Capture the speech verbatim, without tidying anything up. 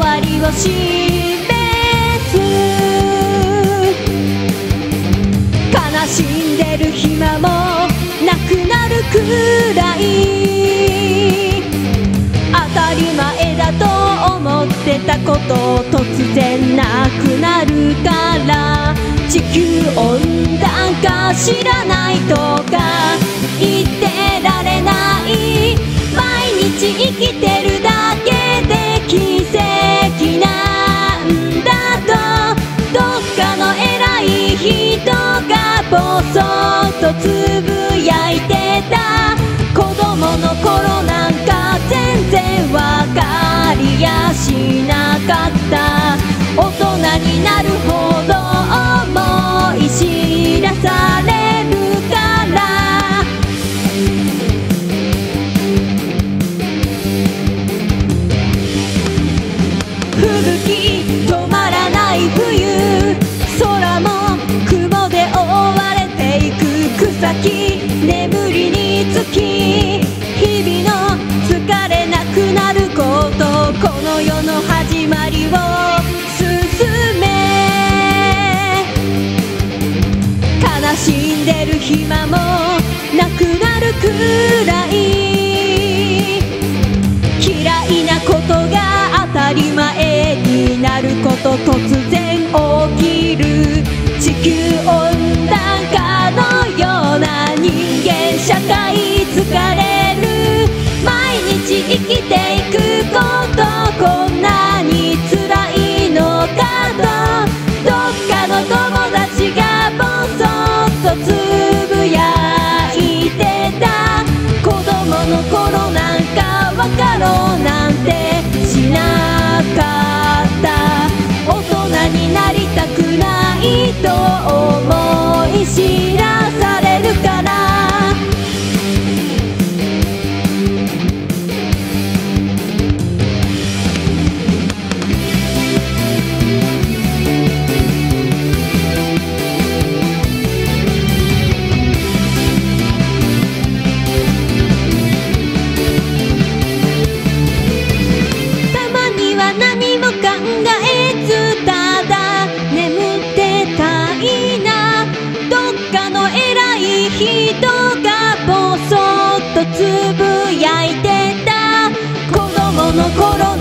わりを示す。悲しんでる暇もなくなるくらい、当たり前だと思ってたこと突然なくなるから、地球温暖化知らないとか言ってられない。毎日生きてるだけで奇跡なんだと、どっかの偉い人がボソッとつぶやいてた。子供の頃なんか全然わかりやしなかった。大人になるほど思い知らされるから。吹雪止まらない冬、空も雲で覆われていく草木、眠りにつき日々の疲れなくなること、この世の始まりを進め。悲しんでる暇もなくなるくらい、嫌いなことが当たり前になること、突然起きる地球温暖化のような人間社会、疲れる毎日生きていくこと、こんなに辛いのかと、どっかの友達がボソッとつぶやいてた。子供の頃なんかわかろうなんてしなかった。大人になりたくないと思い知らされるから。何も考えずただ眠ってたいな。どっかの偉い人がボソッとつぶやいてた。子供の頃